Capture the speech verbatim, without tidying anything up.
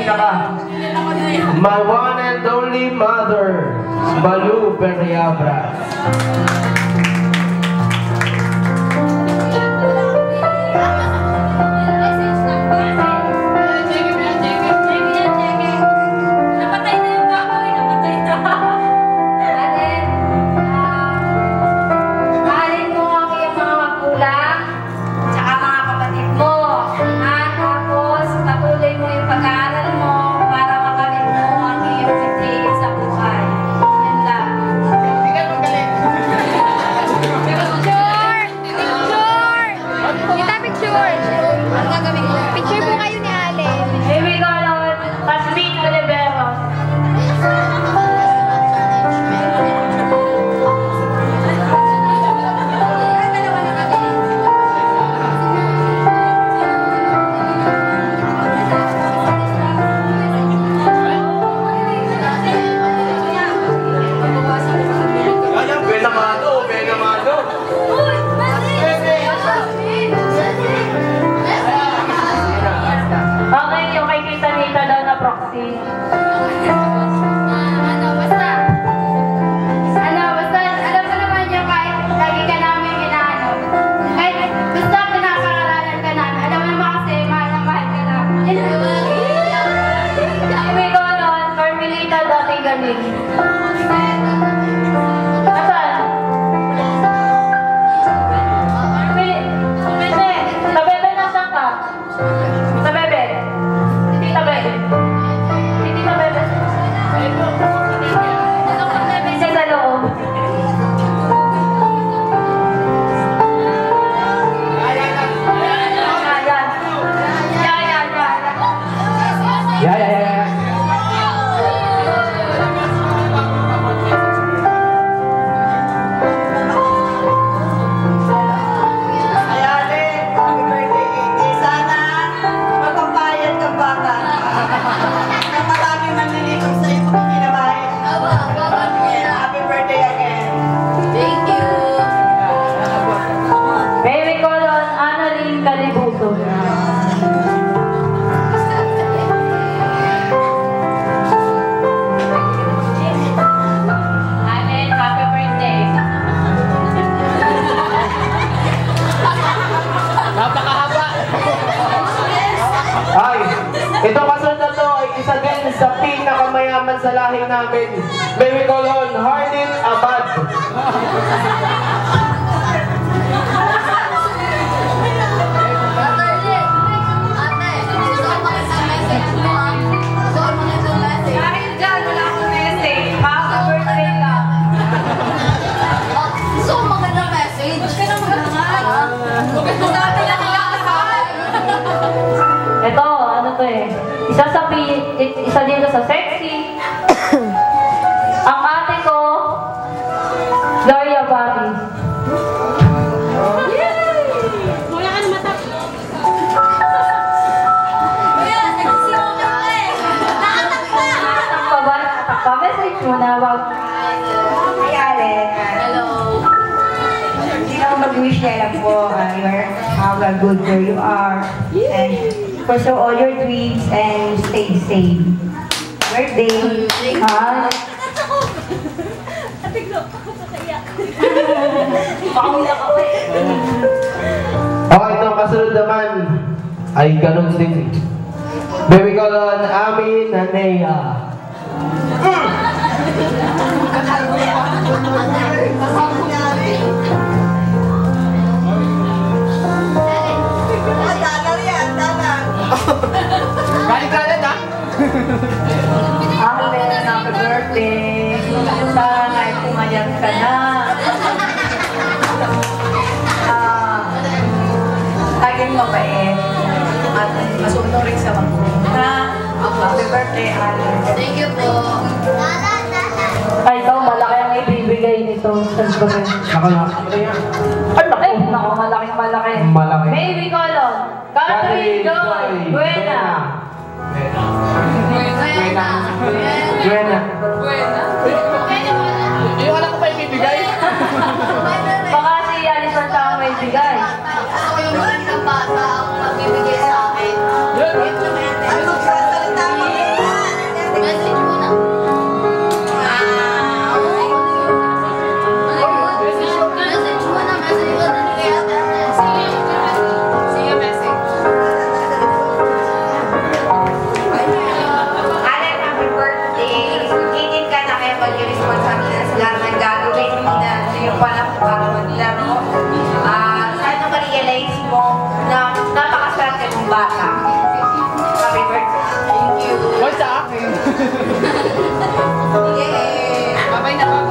pinaka my one and only mother, Malu Perriabra. Ito kasunod na to ay isa din sa pinakamayaman sa lahi namin. May we call on Hardin Abad. Ito, ano to eh. Isa sa isa dito sa sexy. Ang ate ko, Gloria Bati. Wala ka na mata. Kuya, sexy mo ka eh. Nakatak pa. Nakatak pa ba? Nakatak pa. Message mo na. Wow. Hi, Allen. Hello. Hindi na ako mag-wish na lang po. Uh, you're how a good girl you are. And pursue all your dreams and stay safe. Birthday. Ha? Okay, itong kasunod naman ay ganun din. Baby ko on Amin Nanea. Galing ka na, ha? Allen, happy birthday. Sana ay pumayag ka na. Ah, laging mabait. At masundo rin sa mga. Happy birthday, Allen. Thank you po. Ay, ikaw, malaki ang ibibigay nito sa gabi. Nakalaki. Ay, naku, naku, malaking malaki. Malaki. Baby Colon, Catherine Joy, Buena. Buena. Buena. Buena. Yung wala ko pa ibibigay. Baka si Alison siya ang may bigay. Ako yung magandang bata ang magbibigay sa akin. Yun. Ano, sasalita mo? Babay na, babay.